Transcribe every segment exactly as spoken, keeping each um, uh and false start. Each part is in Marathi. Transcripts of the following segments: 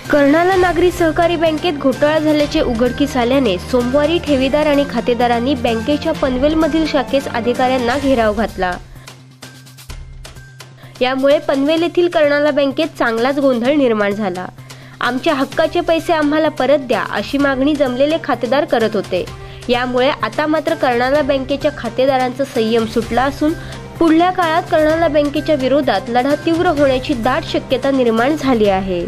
कर्नाला नागरी सहकारी बँकेत घोटाळा झाल्याचे उघडकीस आल्याने सोमवारी ठेवीदार आणि खातेदारांनी बँकेच्या पनवेलमधील शाखेस अधिकाऱ्यांना घेराव घातला। यामुळे पनवेल येथील कर्नाला बँकेत चांगलाच गोंधळ निर्माण झाला। आमच्या हक्काचे पैसे आम्हाला परत द्या अशी मागणी जमलेले खातेदार करत होते। यामुळे आता मात्र कर्नाला बँकेच्या खातेदारांचा संयम सुटला असून पुढल्या काळात कर्नाला बँकेच्या विरोधात लढा तीव्र होण्याची दाट शक्यता निर्माण झाली आहे।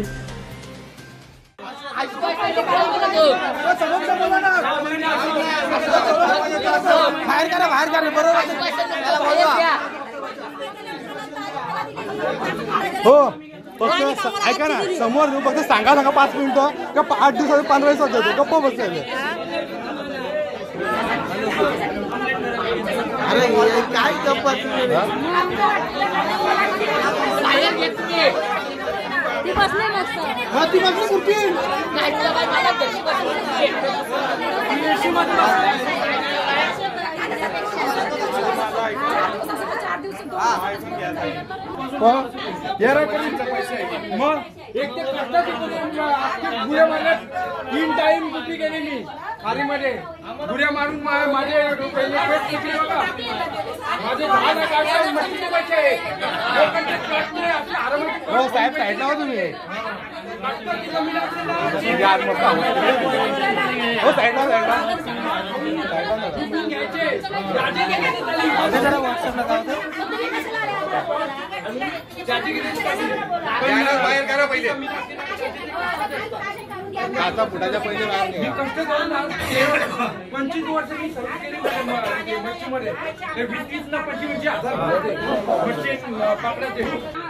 हो फक्त ऐका ना, समोर फक्त सांगा सांगा पाच मिनिटं का आठ दिवसात पंधरा दिवसात जातो गप्प बसायचे। अरे काय गप्पा ती बसले मस्त हा ती बसली कुठे एक ते गुऱ्या मारल्यात तीन टाइम कुठे गेले मी खारीमध्ये गुऱ्या मारून माझे माझे साहेब साईडला हो तुम्ही हो साईडला बाहेर करा पहिले आता फुटाच्या पहिले पंचवीस वर्ष मी सर्व्हिस केली मच्छीमध्ये ते वीस ना पंचवीस हजार मच्छी पापडाचे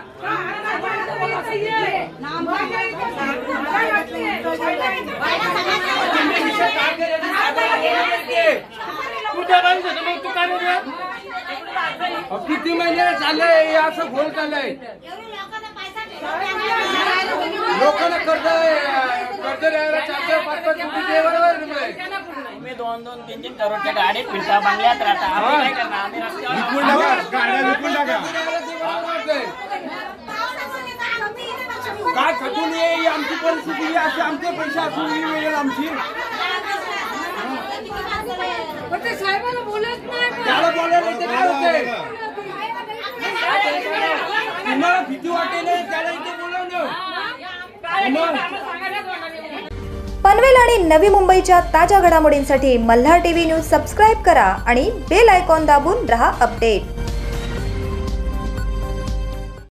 किती महिने चाललंय असं घोल चाललंय लोकांना कर्ज कर्ज द्यायला चालतंय पाच पाच कोटी दे बरोबर तुम्ही दोन दोन तीन तीन करोडच्या गाडीत फिरता बंगल्यात राहता आम्ही काय करणार आम्ही विकून टाका गाड्या विकून टाका काय खचून ये आमची परिस्थिती अशी आमचे पैसे असून मिळेल आमची साहेबाला बोलत नाही त्याला बोलायला इथे काय होते तुम्हाला भीती वाटते नाही त्याला इथे बोलवणं। पनवेल आणि नवी मुंबईच्या ताज्या घडामोडींसाठी मल्हार टीव्ही न्यूज सबस्क्राइब करा आणि बेल आयकॉन दाबून रहा अपडेट।